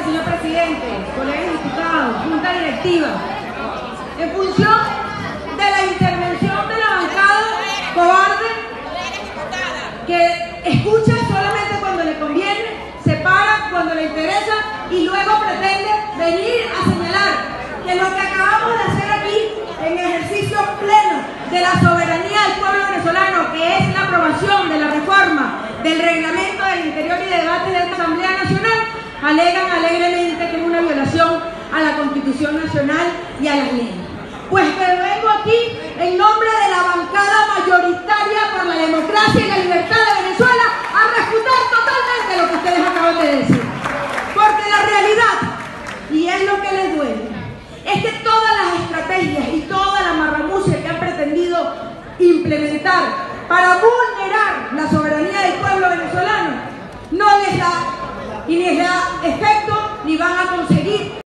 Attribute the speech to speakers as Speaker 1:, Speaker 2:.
Speaker 1: señor presidente, colegas diputados, junta directiva, en función de la intervención de la bancada cobarde que escucha solamente cuando le conviene, se para cuando le interesa y luego pretende venir a señalar que lo que acabamos de hacer aquí en ejercicio pleno de la soberanía del pueblo venezolano, que es la aprobación de la reforma del reglamento del interior y de debate de esta Asamblea Nacional, alegan alegremente que es una violación a la Constitución Nacional y a las leyes. Pues que vengo aquí en nombre de la bancada mayoritaria por la democracia y la libertad de Venezuela a refutar totalmente lo que ustedes acaban de decir. Porque la realidad, y es lo que les duele, es que todas las estrategias y toda la marramucia que han pretendido implementar para vulnerar la soberanía del pueblo venezolano no les da, y les da efecto, ni van a conseguir